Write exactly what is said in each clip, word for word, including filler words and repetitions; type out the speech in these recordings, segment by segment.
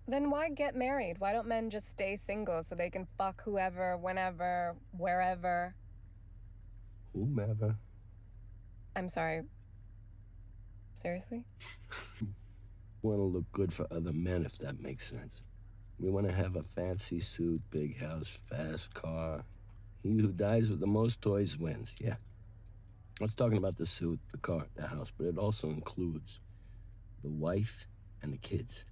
Then why get married? Why don't men just stay single so they can fuck whoever, whenever, wherever? Whomever. I'm sorry. Seriously? We want to look good for other men, if that makes sense. We want to have a fancy suit, big house, fast car. He who dies with the most toys wins, yeah. I was talking about the suit, the car, the house, but it also includes the wife and the kids.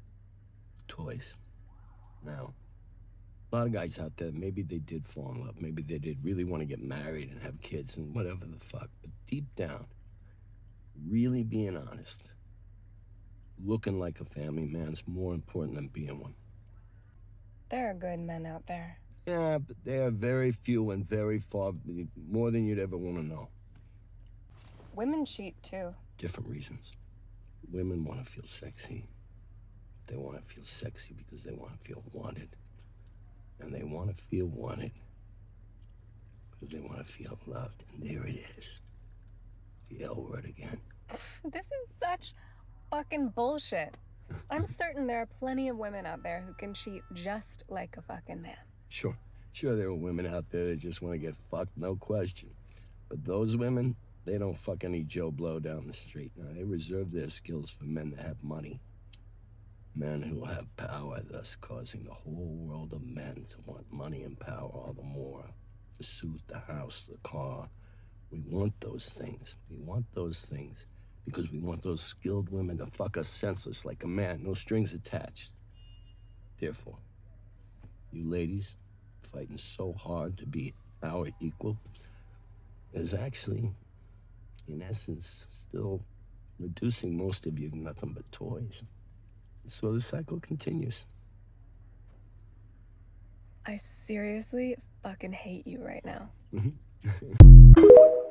Toys. Now, a lot of guys out there, maybe they did fall in love. Maybe they did really want to get married and have kids and whatever the fuck. But deep down, really being honest, looking like a family man's more important than being one. There are good men out there. Yeah, but they are very few and very far, more than you'd ever want to know. Women cheat, too. Different reasons. Women want to feel sexy. They want to feel sexy because they want to feel wanted. And they want to feel wanted because they want to feel loved. And there it is. The L word again. This is such fucking bullshit. I'm certain there are plenty of women out there who can cheat just like a fucking man. Sure. Sure, there are women out there that just want to get fucked, no question. But those women, they don't fuck any Joe Blow down the street. No, they reserve their skills for men that have money. Men who have power, thus causing the whole world of men to want money and power all the more. The suit, the house, the car. We want those things. We want those things because we want those skilled women to fuck us senseless like a man, no strings attached. Therefore, you ladies fighting so hard to be our equal is actually, in essence, still reducing most of you to nothing but toys. So the cycle continues. I seriously fucking hate you right now. Mm-hmm.